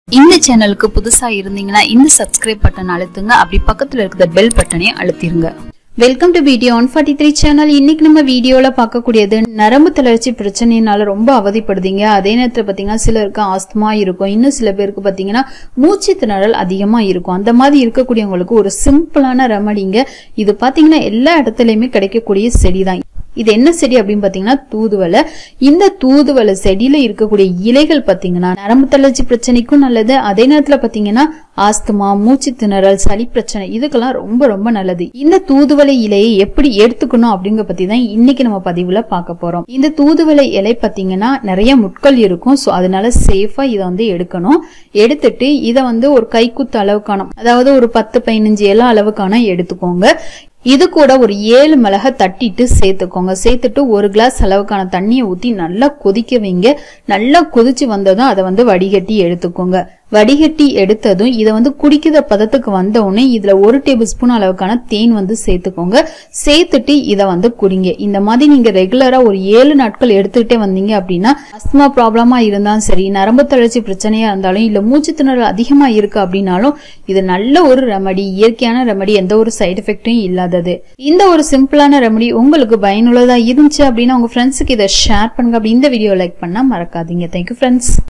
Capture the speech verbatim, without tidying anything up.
இந்த சேனலுக்கு புதுசா இருந்தீங்கன்னா இந்த சப்ஸ்கிரைப் பட்டன் அழுத்துங்க, அப்படி பக்கத்துல இருக்கிற பெல் பட்டனை அழுத்திருங்க. Welcome to video one forty three channel. இன்னைக்கு நம்ம வீடியோல பார்க்கக்கூடியது நரம்பு தளர்ச்சி பிரச்சனையினால ரொம்ப அவதிப்படுதீங்க. அதே நேரத்துல பாத்தீங்கன்னா சிலருக்கு ஆஸ்துமா இருக்கும், இன்னும் சில பேருக்கு பாத்தீங்கன்னா மூச்சு திணறல் அதிகமா இருக்கும். அந்த மாதிரி இருக்கக்கூடியவங்களுக்கு ஒரு சிம்பிளான ரெமடிங்க இது. பாத்தீங்கன்னா எல்லா இடத்துலயுமே கிடைக்கக்கூடிய செடிதான். இது என்ன செடி அப்படின்னு பாத்தீங்கன்னா தூதுவளை. இந்த தூதுவளை செடியில இருக்கக்கூடிய இலைகள் பாத்தீங்கன்னா நரம்பு தளர்ச்சி பிரச்சனைக்கும் நல்லது. அதே நேரத்துல பாத்தீங்கன்னா ஆஸ்துமா, மூச்சு திணறல், சளி பிரச்சனை இதுக்கெல்லாம் ரொம்ப ரொம்ப நல்லது. இந்த தூதுவளை இலையை எப்படி எடுத்துக்கணும் அப்படிங்கிற பத்தி தான் இன்னைக்கு நம்ம பதிவுல பார்க்க போறோம். இந்த தூதுவளை இலை பாத்தீங்கன்னா நிறைய முட்கள் இருக்கும், சோ அதனால சேஃபா இதை வந்து எடுக்கணும். எடுத்துட்டு இதை வந்து ஒரு கைக்குத்து அளவுக்கான, அதாவது ஒரு பத்து பதினஞ்சு இலை அளவுக்கான எடுத்துக்கோங்க. இது கூட ஒரு ஏழு மிளகை தட்டிட்டு சேர்த்துக்கோங்க. சேர்த்துட்டு ஒரு கிளாஸ் அளவுக்கான தண்ணியை ஊத்தி நல்லா கொதிக்க வைங்க. நல்லா கொதிச்சு வந்ததும் அதை வந்து வடிகட்டி எடுத்துக்கோங்க. வடிகட்டி எடுத்ததும் இதை வந்து குடிக்கிற பதத்துக்கு வந்த உடனே இதுல ஒரு டேபிள் ஸ்பூன் அளவுக்கான தேன் வந்து சேர்த்துக்கோங்க. சேர்த்துட்டு இதை வந்து குடிங்க. இந்த மாதிரி நீங்க ரெகுலரா ஒரு ஏழு நாட்கள் எடுத்துக்கிட்டே வந்தீங்க அப்படின்னா அஸ்மா ப்ராப்ளமா இருந்தாலும் சரி, நரம்பு தளர்ச்சி பிரச்சனையா இருந்தாலும், இல்ல மூச்சு திணறல் அதிகமா இருக்கு அப்படின்னாலும் இது நல்ல ஒரு ரெமடி, இயற்கையான ரெமடி, எந்த ஒரு சைடு எஃபெக்டும் இல்லாதது. இந்த ஒரு சிம்பிளான ரெமடி உங்களுக்கு பயனுள்ளதா இருந்துச்சு அப்படின்னா உங்க ஃப்ரெண்ட்ஸுக்கு இதை ஷேர் பண்ணுங்க. அப்படி இந்த வீடியோ லைக் பண்ணா மறக்காதீங்க. Thank you friends.